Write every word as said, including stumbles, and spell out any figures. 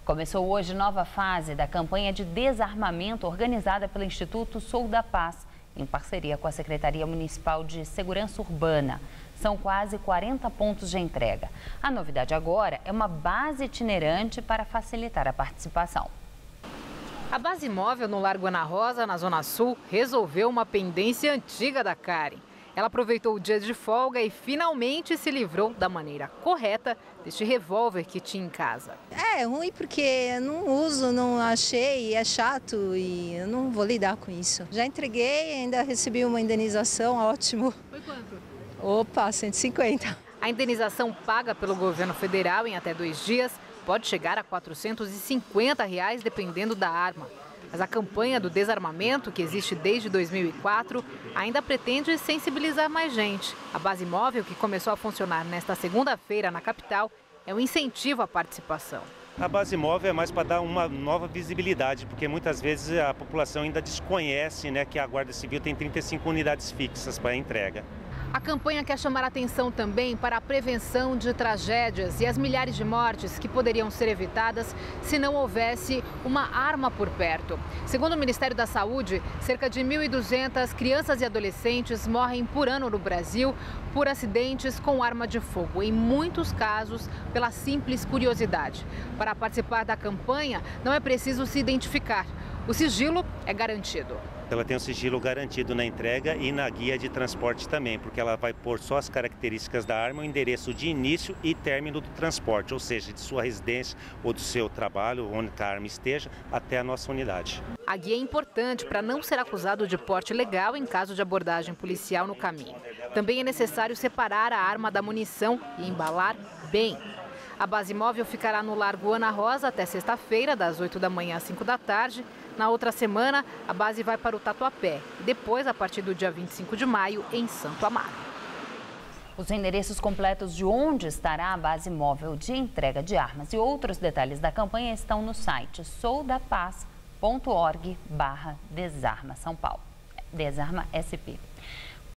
Começou hoje nova fase da campanha de desarmamento organizada pelo Instituto Sou da Paz, em parceria com a Secretaria Municipal de Segurança Urbana. São quase quarenta pontos de entrega. A novidade agora é uma base itinerante para facilitar a participação. A base móvel no Largo Ana Rosa, na Zona Sul, resolveu uma pendência antiga da Karen. Ela aproveitou o dia de folga e finalmente se livrou da maneira correta deste revólver que tinha em casa. É ruim porque eu não uso, não achei, é chato e eu não vou lidar com isso. Já entreguei, ainda recebi uma indenização, ótimo. Foi quanto? Opa, cento e cinquenta. A indenização paga pelo governo federal em até dois dias pode chegar a quatrocentos e cinquenta reais, dependendo da arma. Mas a campanha do desarmamento, que existe desde dois mil e quatro, ainda pretende sensibilizar mais gente. A base móvel, que começou a funcionar nesta segunda-feira na capital, é um incentivo à participação. A base móvel é mais para dar uma nova visibilidade, porque muitas vezes a população ainda desconhece, né, que a Guarda Civil tem trinta e cinco unidades fixas para entrega. A campanha quer chamar atenção também para a prevenção de tragédias e as milhares de mortes que poderiam ser evitadas se não houvesse uma arma por perto. Segundo o Ministério da Saúde, cerca de mil e duzentas crianças e adolescentes morrem por ano no Brasil por acidentes com arma de fogo, em muitos casos pela simples curiosidade. Para participar da campanha, não é preciso se identificar. O sigilo é garantido. Ela tem um sigilo garantido na entrega e na guia de transporte também, porque ela vai pôr só as características da arma, o endereço de início e término do transporte, ou seja, de sua residência ou do seu trabalho, onde a arma esteja, até a nossa unidade. A guia é importante para não ser acusado de porte ilegal em caso de abordagem policial no caminho. Também é necessário separar a arma da munição e embalar bem. A base móvel ficará no Largo Ana Rosa até sexta-feira, das oito da manhã às cinco da tarde. Na outra semana, a base vai para o Tatuapé e depois, a partir do dia vinte e cinco de maio, em Santo Amaro. Os endereços completos de onde estará a base móvel de entrega de armas e outros detalhes da campanha estão no site soudapaz ponto org barra desarma São Paulo. Desarma S P.